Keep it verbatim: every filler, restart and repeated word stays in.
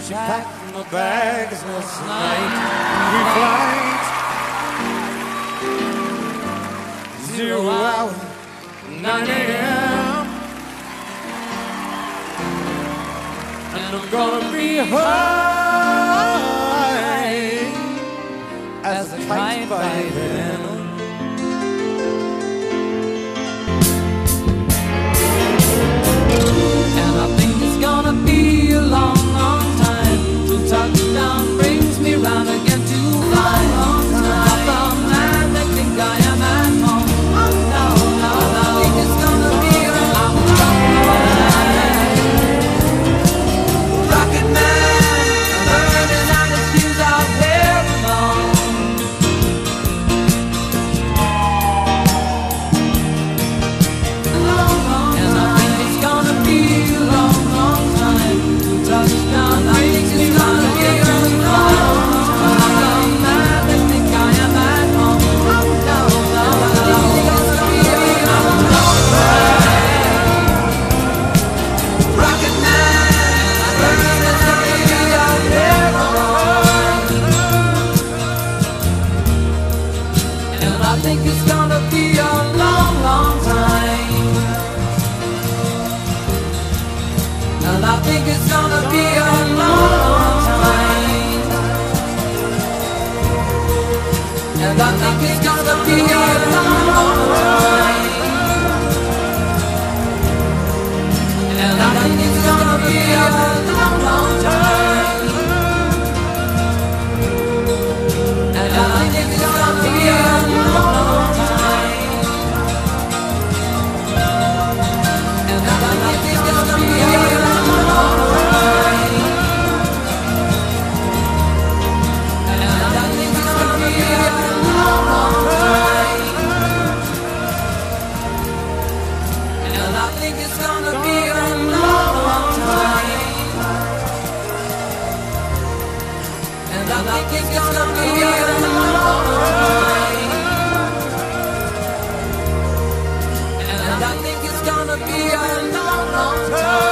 she packed my bags last night. Three flights, zero hour, nine a.m. And I'm gonna be high as a kite by then. And I think it's gonna be a long, long time till touchdown brings me round again to fly on time. From land that think I am at home. Oh no, no, no. I think it's gonna be a long, long time. Rocket Man, burning out his fuse out there alone. And I think it's gonna be a long, long time till touchdown. I think it's gonna be a long, long time. Man, they think I am at home. Oh no, no, no. I think it's gonna be a long, long time. Rocket Man, burning out his fuse out there alone. And I think it's gonna be a long, long time. And I think it's gonna be a long, long time. And I think it's gonna be a long, long time. And I think it's gonna be a long, long time. And I think it's gonna be a long, long time. And I think it's gonna be a long, long time. And I think it's gonna be a long, long time. And I think it's gonna be a long, long time. And I think it's gonna be a long, long time. And I think it's gonna be a long, long time.